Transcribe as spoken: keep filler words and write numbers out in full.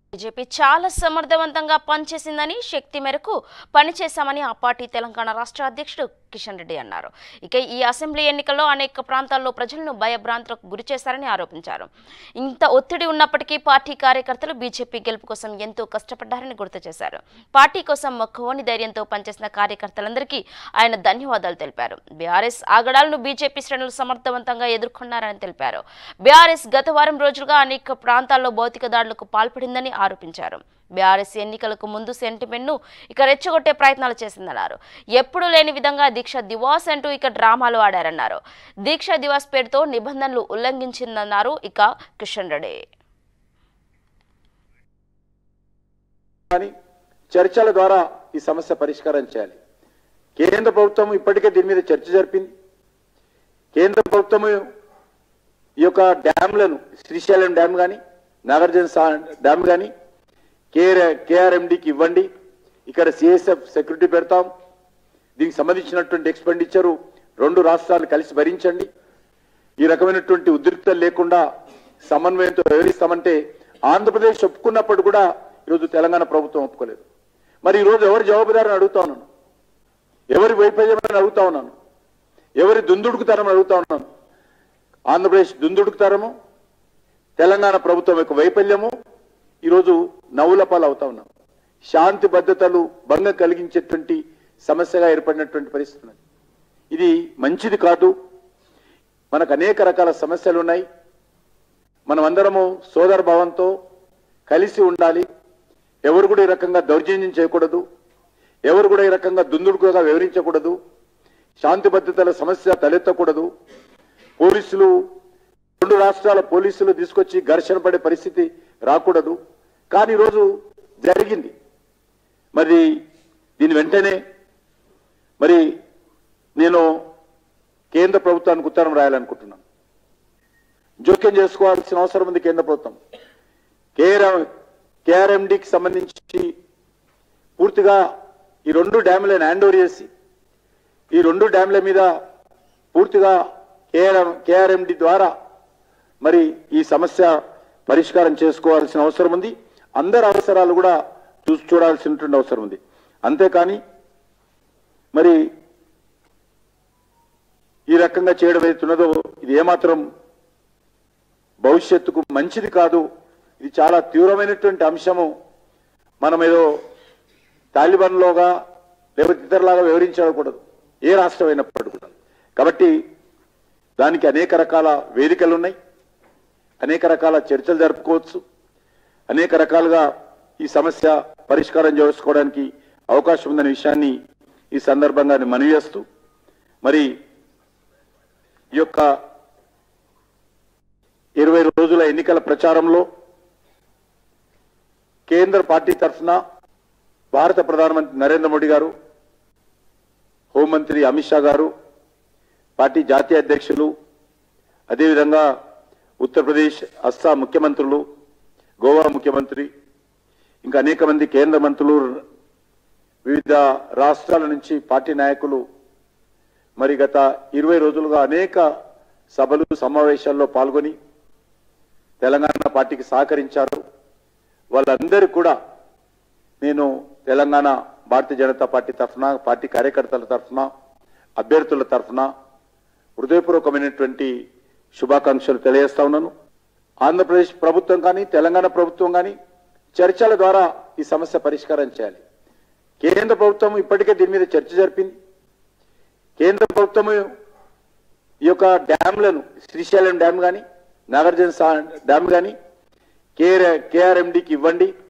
BJP చాలా సమర్థవంతంగా పనిచేసిందని శక్తి మేరకు పనిచేశామని ఆ పార్టీ తెలంగాణ రాష్ట్ర అధ్యక్షుడు కిషన్ రెడ్డి అన్నారు. ఇక ఈ అసెంబ్లీ ఎన్నికల్లో అనేక ప్రాంతాల్లో ప్రజలను భయభ్రాంతులకు గురి చేశారని ఆరోపించారు. ఇంత ఒత్తిడి ఉన్నప్పటికీ పార్టీ కార్యకర్తలు బీజేపీ గెలుపు కోసం ఎంతో కష్టపడ్డారని గుర్తు చేశారు. పార్టీ కోసం మొక్కవోని ధైర్యంతో పనిచేసిన కార్యకర్తలందరికీ ఆయన ధన్యవాదాలు తెలిపారు. బీఆర్ఎస్ ఆగడాలను బీజేపీ శ్రేణులు సమర్థవంతంగా ఎదుర్కొన్నారని తెలిపారు. బీఆర్ఎస్ గత వారం రోజులుగా అనేక ప్రాంతాల్లో భౌతిక దాడులకు పాల్పడిందని ఆరోపించారు. బీఆర్ఎస్ ఎన్నికలకు ముందు సెంటిమెంట్ ను ఇక రెచ్చగొట్టే ప్రయత్నాలు చేసిందన్నారు. ఎప్పుడు లేని విధంగా దీక్ష దివాస్ అంటూ ఇక డ్రామాలు ఆడారన్నారు. దీక్ష దివాస్ పేరుతో నిబంధనలు ఉల్లంఘించిందన్నారు ఇక కిషన్ రెడ్డి. చర్చల ద్వారా ఈ సమస్య పరిష్కారం చేయాలి. కేంద్ర ప్రభుత్వం ఇప్పటికే దీని మీద చర్చ జరిపింది. కేంద్ర ప్రభుత్వం ఈ యొక్క డ్యామ్లను శ్రీశైలం డ్యామ్ కానీ నాగార్జున డ్యామ్ కానీ కేఆర్ కేఆర్ఎండికి ఇవ్వండి, ఇక్కడ సిఎస్ఎఫ్ సెక్యూరిటీ పెడతాం, దీనికి సంబంధించినటువంటి ఎక్స్పెండిచరు రెండు రాష్ట్రాలు కలిసి భరించండి, ఈ రకమైనటువంటి ఉద్రిక్తలు లేకుండా సమన్వయంతో వ్యవహరిస్తామంటే ఆంధ్రప్రదేశ్ ఒప్పుకున్నప్పుడు కూడా ఈరోజు తెలంగాణ ప్రభుత్వం ఒప్పుకోలేదు. మరి ఈరోజు ఎవరు జవాబుదారని అడుగుతా ఉన్నాను, ఎవరి వైఫల్యమని అడుగుతా ఉన్నాను, ఎవరి దుందుడుకుతనం అడుగుతా ఉన్నాను. ఆంధ్రప్రదేశ్ దుందుడుకుతరము, తెలంగాణ ప్రభుత్వం యొక్క వైఫల్యము ఈరోజు నవ్వుల పాలు అవుతా ఉన్నాం. శాంతి భద్రతలు భంగం కలిగించేటువంటి సమస్యగా ఏర్పడినటువంటి పరిస్థితి. ఇది మంచిది కాదు. మనకు అనేక రకాల సమస్యలు ఉన్నాయి. మనం అందరము సోదర భావంతో కలిసి ఉండాలి. ఎవరు కూడా ఈ రకంగా దౌర్జన్యం చేయకూడదు, ఎవరు కూడా ఈ రకంగా దుందుడుకుగా వివరించకూడదు, శాంతి భద్రతల సమస్య తలెత్తకూడదు. పోలీసులు రెండు రాష్ట్రాల పోలీసులు తీసుకొచ్చి ఘర్షణ పడే పరిస్థితి రాకూడదు. కానీ ఈరోజు జరిగింది. మరి దీని వెంటనే మరి నేను కేంద్ర ప్రభుత్వానికి ఉత్తరం రాయాలనుకుంటున్నాను. జోక్యం చేసుకోవాల్సిన అవసరం ఉంది కేంద్ర ప్రభుత్వం. కేఆర్ కేఆర్ఎండికి సంబంధించి పూర్తిగా ఈ రెండు డ్యాములను హ్యాండ్ ఓవర్ చేసి ఈ రెండు డ్యాముల మీద పూర్తిగా కేఆర్ కేఆర్ఎండి ద్వారా మరి ఈ సమస్య పరిష్కారం చేసుకోవాల్సిన అవసరం ఉంది. అందరి అవసరాలు కూడా చూసి చూడాల్సినటువంటి అవసరం ఉంది. అంతేకాని మరి ఈ రకంగా చేయడం ఏదైతున్నదో ఇది ఏమాత్రం భవిష్యత్తుకు మంచిది కాదు. ఇది చాలా తీవ్రమైనటువంటి అంశము. మనం ఏదో తాలిబాన్లోగా లేకపోతే ఇతరులాగా వివరించకూడదు, ఏ రాష్ట్రం అయినప్పటికీ కూడా. కాబట్టి దానికి అనేక రకాల వేదికలు ఉన్నాయి, అనేక రకాల చర్చలు జరుపుకోవచ్చు, అనేక రకాలుగా ఈ సమస్య పరిష్కారం చేసుకోవడానికి అవకాశం ఉందనే విషయాన్ని ఈ సందర్భంగా మనవి చేస్తూ మరి ఈ యొక్క ఇరవై రోజుల ఎన్నికల ప్రచారంలో కేంద్ర పార్టీ తరఫున భారత ప్రధానమంత్రి నరేంద్ర మోడీ గారు, హోంమంత్రి అమిత్ షా గారు, పార్టీ జాతీయ అధ్యక్షులు, అదేవిధంగా ఉత్తరప్రదేశ్ అస్సాం ముఖ్యమంత్రులు, గోవా ముఖ్యమంత్రి, ఇంకా అనేక మంది కేంద్ర మంత్రులు, వివిధ రాష్ట్రాల నుంచి పార్టీ నాయకులు మరి గత ఇరవై రోజులుగా అనేక సభలు సమావేశాల్లో పాల్గొని తెలంగాణ పార్టీకి సహకరించారు. వాళ్ళందరూ కూడా నేను తెలంగాణ భారతీయ జనతా పార్టీ తరఫున, పార్టీ కార్యకర్తల తరఫున, అభ్యర్థుల తరఫున హృదయపూర్వకమైనటువంటి శుభాకాంక్షలు తెలియజేస్తా ఉన్నాను. ఆంధ్రప్రదేశ్ ప్రభుత్వం కానీ తెలంగాణ ప్రభుత్వం కానీ చర్చల ద్వారా ఈ సమస్య పరిష్కారం చేయాలి. కేంద్ర ప్రభుత్వం ఇప్పటికే దీని మీద చర్చ జరిపింది. కేంద్ర ప్రభుత్వం ఈ యొక్క డ్యామ్లను శ్రీశైలం డ్యామ్ కానీ నాగార్జున డ్యామ్ కానీ కేఆర్ కేఆర్ఎండికి ఇవ్వండి,